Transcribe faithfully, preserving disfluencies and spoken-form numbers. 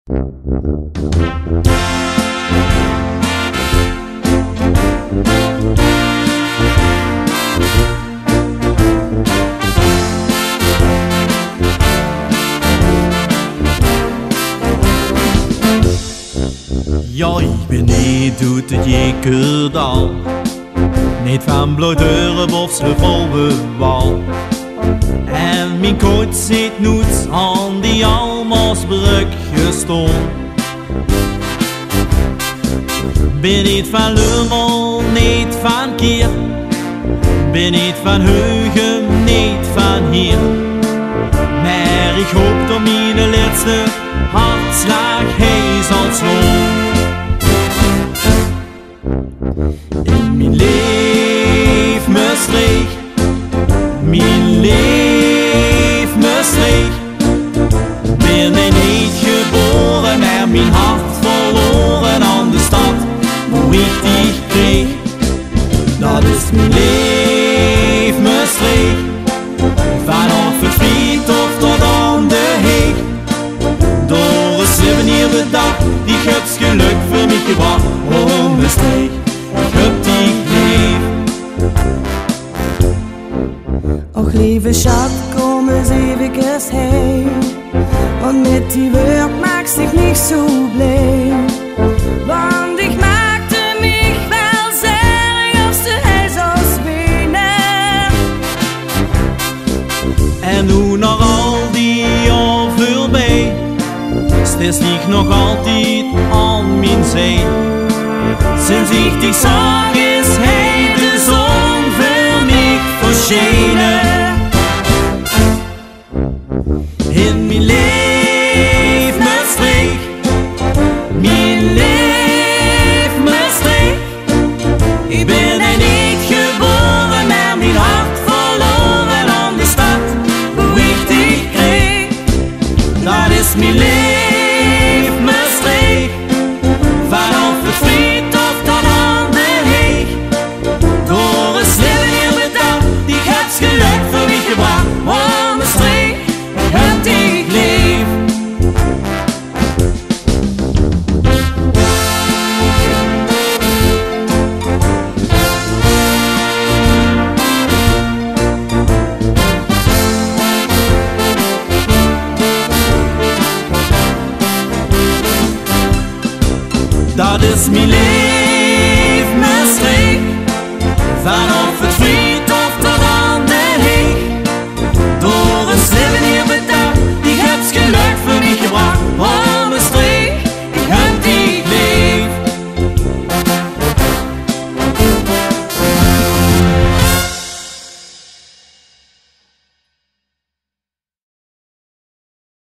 Ja, ik ben niet uit het Jekerdal, niet van Blauwdeuren of Schreeuwwal. En mijn koets zit nooit aan die Almasbrug gestoord. Ben niet van Leurmel, niet van Kier, ben niet van Heugem, niet van hier. Maar ik hoop dat mijn laatste hartslag hij zal slaan. In mijn leef me streek, mijn leef me streek. Ben ik niet geboren, maar mijn hart verloren aan de stad waar ik die kreeg. Dat is mijn leef me streek, vanaf het Friedhof tot aan de Heek. Door een souvenir bedacht, die hebt geluk voor mij gebracht. Oh, mijn streek, ik heb die leef. Och lieve schat, kom eens eventjes heen, want met die woord maakt zich niet zo blij. Want ik maakte mich wel zeer als de hij zou spelen. En nu nog al die jaar voorbij, steeds niet nog altijd aan mijn zee. Sinds ik die zag is hij de zon voor mij verschenen. In mijn leef me streek, mijn leef me streek. Ik ben er niet geboren, maar mijn hart verloren aan de stad waar ik die kreeg. Dat is mijn leef me streek, vanaf het Friedhof tot aan de Heek. Door een souvenir bedacht, die hebt geluk voor mij gebracht. Oh, mijn streek, ik heb die leef. Dat is mijn leef me streek, vanaf